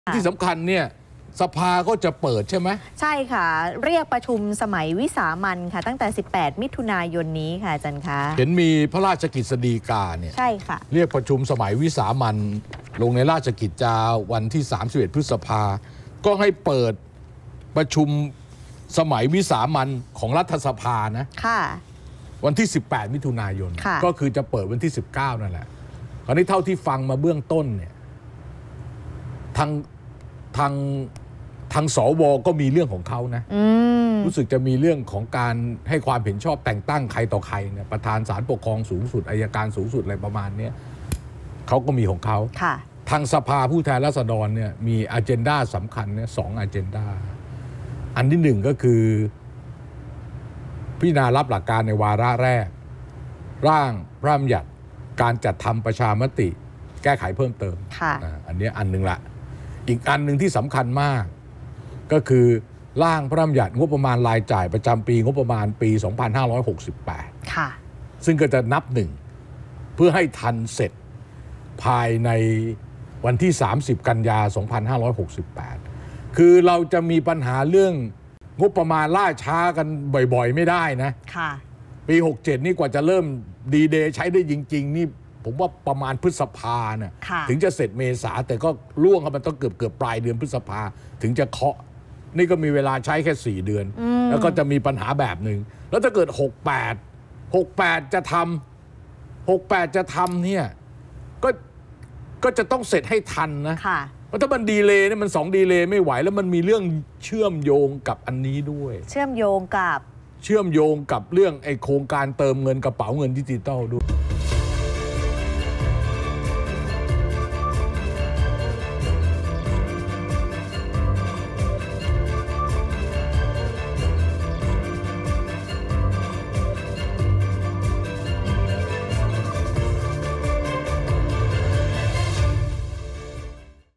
ที่สำคัญเนี่ยสภาก็จะเปิดใช่ไหมใช่ค่ะเรียกประชุมสมัยวิสามัญค่ะตั้งแต่18มิถุนายนนี้ค่ะอาจารย์คะเห็นมีพระราชกฤษฎีกาเนี่ยใช่ค่ะเรียกประชุมสมัยวิสามัญลงในราชกิจจาวันที่31พฤษภาก็ให้เปิดประชุมสมัยวิสามัญของรัฐสภานะค่ะวันที่18มิถุนายนก็คือจะเปิดวันที่19นั่นแหละคราวนี้เท่าที่ฟังมาเบื้องต้นเนี่ยทางสวก็มีเรื่องของเขานะรู้สึกจะมีเรื่องของการให้ความเห็นชอบแต่งตั้งใครต่อใครเนี่ยประธานศาลปกครองสูงสุดอัยการสูงสุดอะไรประมาณนี้เขาก็มีของเขาทางสภาผู้แทนราษฎรเนี่ยมีอเจนดาสำคัญเนี่ย2อเจนดาอันที่หนึ่งก็คือพิจารณารับหลักการในวาระแรกร่างพระราชบัญญัติการจัดทำประชามติแก้ไขเพิ่มเติมอันนี้อันหนึ่งละอีกอันหนึ่งที่สำคัญมากก็คือร่างพระราชบัญญัติงบประมาณรายจ่ายประจำปีงบประมาณปี 2568 ค่ะซึ่งก็จะนับหนึ่งเพื่อให้ทันเสร็จภายในวันที่30กันยา2568คือเราจะมีปัญหาเรื่องงบประมาณล่าช้ากันบ่อยๆไม่ได้นะค่ะปี67นี่กว่าจะเริ่มดีเดย์ใช้ได้จริงๆนี่ผมว่าประมาณพฤษภาเนี่ยถึงจะเสร็จเมษาแต่ก็ล่วงครับมันต้องเกือบปลายเดือนพฤษภาถึงจะเคาะนี่ก็มีเวลาใช้แค่4 เดือนแล้วก็จะมีปัญหาแบบหนึ่งแล้วถ้าเกิด68จะทำเนี่ยก็จะต้องเสร็จให้ทันนะเพราะถ้ามันดีเลย์เนี่ยมัน2ดีเลย์ไม่ไหวแล้วมันมีเรื่องเชื่อมโยงกับอันนี้ด้วยเชื่อมโยงกับเรื่องไอ้โครงการเติมเงินกระเป๋าเงินดิจิตอลด้วย